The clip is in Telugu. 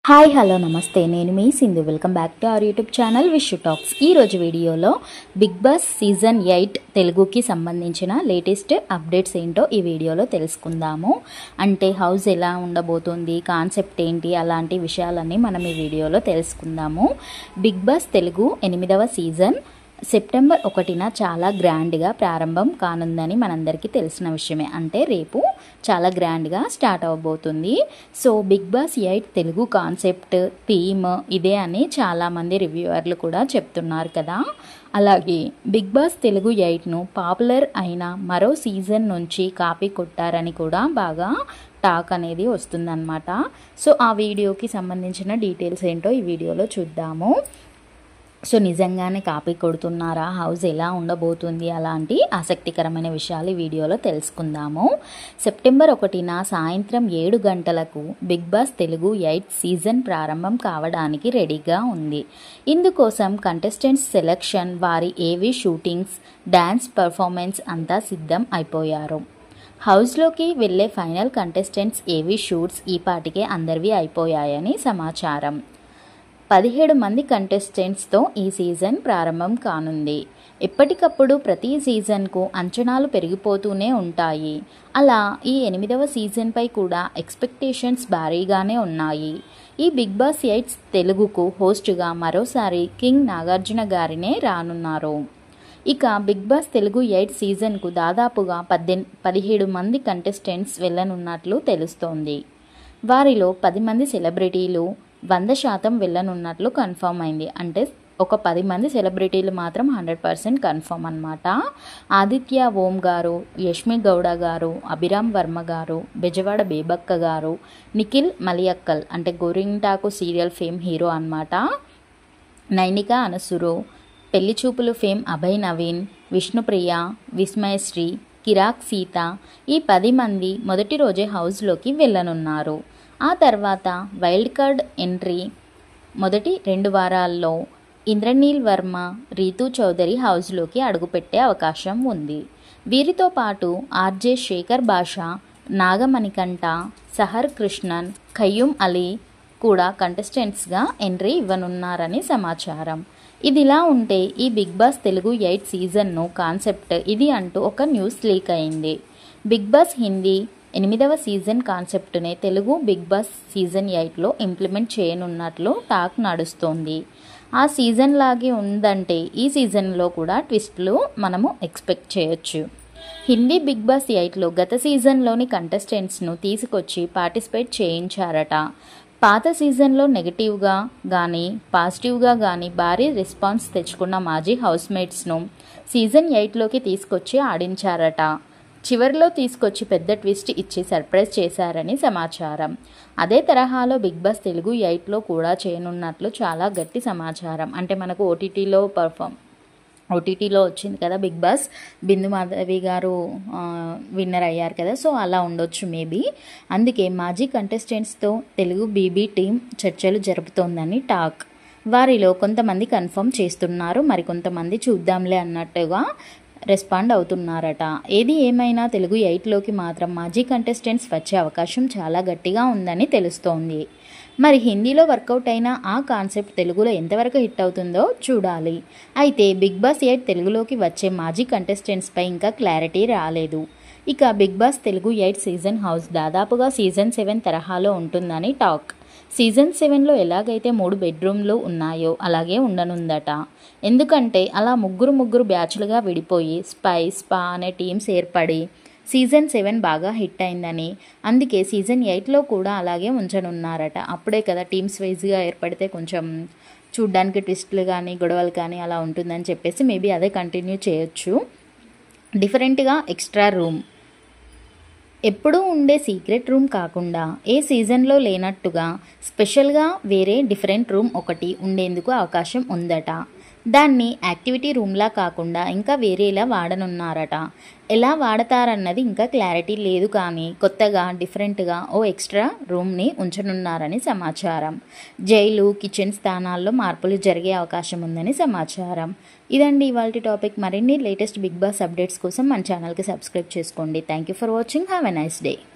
హాయ్ హలో నమస్తే నేను మీ Sindhu welcome back to our YouTube channel Vishu talks. ఈరోజు వీడియోలో బిగ్ బాస్ సీజన్ 8 తెలుగుకి సంబంధించిన లేటెస్ట్ అప్డేట్స్ ఏంటో ఈ వీడియోలో తెలుసుకుందాము. అంటే హౌస్ ఎలా ఉండబోతుంది, కాన్సెప్ట్ ఏంటి, అలాంటి విషయాలన్నీ మనం ఈ వీడియోలో తెలుసుకుందాము. బిగ్ బాస్ తెలుగు 8వ సీజన్ సెప్టెంబర్ 1న చాలా గ్రాండ్గా ప్రారంభం కానుందని మనందరికీ తెలిసిన విషయమే. అంటే రేపు చాలా గ్రాండ్గా స్టార్ట్ అవ్వబోతుంది. So Bigg Boss 8 Telugu concept theme ఇదే అని చాలామంది రివ్యూవర్లు కూడా చెప్తున్నారు కదా. అలాగే బిగ్ బాస్ తెలుగు 8ను పాపులర్ అయిన మరో సీజన్ నుంచి కాపీ కొట్టారని కూడా బాగా టాక్ అనేది వస్తుందన్నమాట. సో ఆ వీడియోకి సంబంధించిన డీటెయిల్స్ ఏంటో ఈ వీడియోలో చూద్దాము. సో నిజంగానే కాపీ కొడుతున్నారా, హౌస్ ఎలా ఉండబోతుంది, అలాంటి ఆసక్తికరమైన విషయాలు ఈ వీడియోలో తెలుసుకుందాము. సెప్టెంబర్ 1న సాయంత్రం 7 గంటలకు బిగ్ బాస్ తెలుగు 8 సీజన్ ప్రారంభం కావడానికి రెడీగా ఉంది. ఇందుకోసం కంటెస్టెంట్స్ సెలెక్షన్, వారి ఏవీ షూటింగ్స్, డ్యాన్స్ పర్ఫార్మెన్స్ అంతా సిద్ధం అయిపోయారు. హౌస్లోకి వెళ్ళే ఫైనల్ కంటెస్టెంట్స్ ఏవీ షూట్స్ ఈ పాటికే అందరివి అయిపోయాయని సమాచారం. 17 మంది కంటెస్టెంట్స్తో ఈ సీజన్ ప్రారంభం కానుంది. ఎప్పటికప్పుడు ప్రతి సీజన్కు అంచనాలు పెరిగిపోతూనే ఉంటాయి. అలా ఈ 8వ సీజన్పై కూడా ఎక్స్పెక్టేషన్స్ భారీగానే ఉన్నాయి. ఈ బిగ్ బాస్ 8 తెలుగుకు హోస్టుగా మరోసారి కింగ్ నాగార్జున గారినే రానున్నారు. ఇక బిగ్ బాస్ తెలుగు 8 సీజన్కు దాదాపుగా 17 మంది కంటెస్టెంట్స్ వెళ్ళనున్నట్లు తెలుస్తోంది. వారిలో 10 మంది సెలబ్రిటీలు 100% వెళ్ళనున్నట్లు కన్ఫర్మ్ అయింది. అంటే ఒక 10 మంది సెలబ్రిటీలు మాత్రం 100% కన్ఫర్మ్ అన్నమాట. ఆదిత్య ఓం గారు, యష్మి గౌడ గారు, అభిరామ్ వర్మ గారు, బెజవాడ బేబక్క గారు, నిఖిల్ మలియక్కల్ అంటే గోరింటాకు సీరియల్ ఫేమ్ హీరో అన్నమాట, నైనిక అనసురు, పెళ్లి చూపులు ఫేమ్ అభయ్ నవీన్, విష్ణుప్రియ, విస్మయశ్రీ, కిరాక్ సీత ఈ 10 మంది మొదటి రోజే హౌస్లోకి వెళ్ళనున్నారు. ఆ తర్వాత వైల్డ్ కార్డ్ ఎంట్రీ మొదటి 2 వారాల్లో ఇంద్రనీల్ వర్మ, రీతూ చౌదరి హౌస్లోకి అడుగుపెట్టే అవకాశం ఉంది. వీరితో పాటు ఆర్జే శేఖర్ భాషా, నాగమణికంఠ, సహర్ కృష్ణన్, ఖయ్యూమ్ అలీ కూడా కంటెస్టెంట్స్గా ఎంట్రీ ఇవ్వనున్నారని సమాచారం. ఇదిలా ఉంటే ఈ బిగ్ బాస్ తెలుగు 8 సీజన్ను కాన్సెప్ట్ ఇది అంటూ ఒక న్యూస్ లీక్ అయింది. బిగ్ బాస్ హిందీ 8వ సీజన్ కాన్సెప్ట్నే తెలుగు బిగ్ బాస్ సీజన్ 8లో ఇంప్లిమెంట్ చేయనున్నట్లు టాక్ నడుస్తోంది. ఆ సీజన్ లాగే ఉందంటే ఈ సీజన్లో కూడా ట్విస్ట్లు మనము ఎక్స్పెక్ట్ చేయొచ్చు. హిందీ బిగ్ బాస్ 8లో గత సీజన్లోని కంటెస్టెంట్స్ను తీసుకొచ్చి పార్టిసిపేట్ చేయించారట. పాత సీజన్లో నెగిటివ్గా కానీ పాజిటివ్గా కానీ భారీ రెస్పాన్స్ తెచ్చుకున్న మాజీ హౌస్మేట్స్ను సీజన్ 8లోకి తీసుకొచ్చి ఆడించారట. చివరిలో తీసుకొచ్చి పెద్ద ట్విస్ట్ ఇచ్చి సర్ప్రైజ్ చేశారని సమాచారం. అదే తరహాలో బిగ్ బాస్ తెలుగు 8లో కూడా చేయనున్నట్లు చాలా గట్టి సమాచారం. అంటే మనకు ఓటీటీలో వచ్చింది కదా బిగ్ బాస్, బిందు మాధవి గారు విన్నర్ అయ్యారు కదా. సో అలా ఉండొచ్చు మేబీ. అందుకే మాజీ కంటెస్టెంట్స్తో తెలుగు బీబీ టీం చర్చలు జరుపుతోందని టాక్. వారిలో కొంతమంది కన్ఫర్మ్ చేస్తున్నారు, మరికొంతమంది చూద్దాంలే అన్నట్టుగా రెస్పాండ్ అవుతున్నారట. ఏది ఏమైనా తెలుగు 8లోకి మాత్రం మాజీ కంటెస్టెంట్స్ వచ్చే అవకాశం చాలా గట్టిగా ఉందని తెలుస్తోంది. మరి హిందీలో వర్కౌట్ అయిన ఆ కాన్సెప్ట్ తెలుగులో ఎంతవరకు హిట్ అవుతుందో చూడాలి. అయితే బిగ్ బాస్ 8 తెలుగులోకి వచ్చే మాజీ కంటెస్టెంట్స్పై ఇంకా క్లారిటీ రాలేదు. ఇక Bigg Boss Telugu 8 season house దాదాపుగా సీజన్ 7 తరహాలో ఉంటుందని టాక్. సీజన్ 7లో ఎలాగైతే 3 బెడ్రూమ్లు ఉన్నాయో అలాగే ఉండనుందట. ఎందుకంటే అలా ముగ్గురు బ్యాచ్లుగా విడిపోయి స్పా అనే టీమ్స్ ఏర్పడి సీజన్ 7 బాగా హిట్ అయిందని, అందుకే సీజన్ 8లో కూడా అలాగే ఉంచనున్నారట. అప్పుడే కదా టీమ్స్ వైజ్గా ఏర్పడితే కొంచెం చూడ్డానికి ట్విస్ట్లు కానీ గొడవలు కానీ అలా ఉంటుందని చెప్పేసి మేబీ అదే కంటిన్యూ చేయొచ్చు. డిఫరెంట్గా ఎక్స్ట్రా రూమ్, ఎప్పుడూ ఉండే సీక్రెట్ రూమ్ కాకుండా ఏ సీజన్లో లేనట్టుగా స్పెషల్గా వేరే డిఫరెంట్ రూమ్ ఒకటి ఉండేందుకు అవకాశం ఉందట. దాన్ని యాక్టివిటీ రూమ్లా కాకుండా ఇంకా వేరేలా వాడనున్నారట. ఎలా వాడతారన్నది ఇంకా క్లారిటీ లేదు, కానీ కొత్తగా డిఫరెంట్గా ఓ ఎక్స్ట్రా రూమ్ని ఉంచనున్నారని సమాచారం. జైలు, కిచెన్ స్థానాల్లో మార్పులు జరిగే అవకాశం ఉందని సమాచారం. ఇదండి ఇవాల్టి టాపిక్. మరిన్ని లేటెస్ట్ బిగ్ బాస్ అప్డేట్స్ కోసం మన ఛానల్కి సబ్స్క్రైబ్ చేసుకోండి. Thank you for watching. Have a nice day.